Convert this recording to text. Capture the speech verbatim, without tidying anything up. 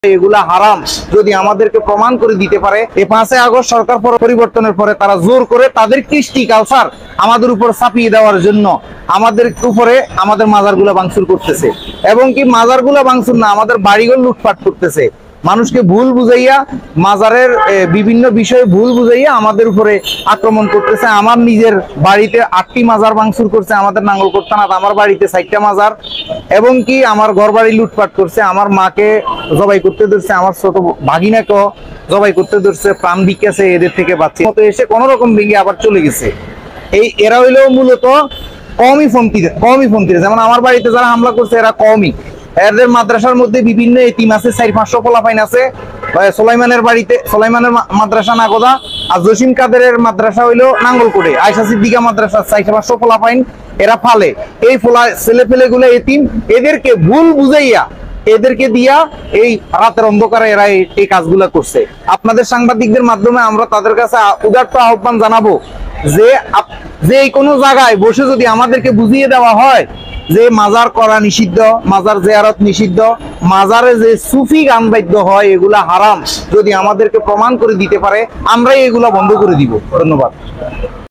এগুলা হারাম যদি আমাদেরকে প্রমাণ করে দিতে পারে। এই পাঁচই আগস্ট সরকার পরিবর্তনের পরে তারা জোর করে তাদের কৃষ্টি কালচার আমাদের উপর চাপিয়ে দেওয়ার জন্য আমাদের উপরে আমাদের মাজারগুলা ভাঙচুর করতেছে, এবং কি মাজারগুলা ভাঙচুর না, আমাদের বাড়িঘর লুটপাট করতেছে। মানুষকে ভুল বুঝাইয়া, মাজারের বিভিন্ন বিষয়ে ভুল বুঝাইয়া আমাদের উপরে আক্রমণ করতেছে। আমার নিজের বাড়িতে আটটি মাজার ভাঙচুর করছে আমাদের নাঙ্গলকোট থানাতে, আমার বাড়িতে চারটা মাজার, এবং কি আমার ঘর বাড়ি লুটপাট করছে, আমার মাকে জবাই করতে ধরছে, আমার ছোট ভাগিনাকেও জবাই করতে ধরছে, প্রাণ বিকেছে এদের থেকে বাচ্চা মতো এসে কোন রকম ভেঙে আবার চলে গেছে। এই এরা হইলেও মূলত কওমি পন্থী কওমি পন্থী যেমন আমার বাড়িতে যারা হামলা করছে এরা কওমি। এদের মাদ্রাসার মধ্যে বিভিন্ন এতিম আছে, চার পাঁচশো পোলাপাইন আছে। সোলাইমানের বাড়িতে সোলাইমানের মাদ্রাসা নাগোদা, আর জসিম কাদেরের মাদ্রাসা হইলো নাঙ্গলকোটে, আয়সা সিদ্দিকা মাদ্রাসা চার পাঁচশো পোলাপাইন এরা ফালে। এই ফোলা ছেলে পেলে গুলো এতিম, এদেরকে ভুল বুঝাইয়া এদেরকে দিয়া এই রাতের অন্ধকারে এরা এই কাজগুলা করছে। আপনাদের সাংবাদিকদের মাধ্যমে আমরা তাদের কাছে উদারত আহ্বান জানাবো যে যে কোনো জায়গায় বসে যদি আমাদেরকে বুঝিয়ে দেওয়া হয় যে মাজার করা নিষিদ্ধ, মাজার জিয়ারত নিষিদ্ধ, মাজারে যে সুফি গান বাদ্য হয় এগুলা হারাম যদি আমাদেরকে প্রমাণ করে দিতে পারে, আমরাই এগুলা বন্ধ করে দিব। ধন্যবাদ।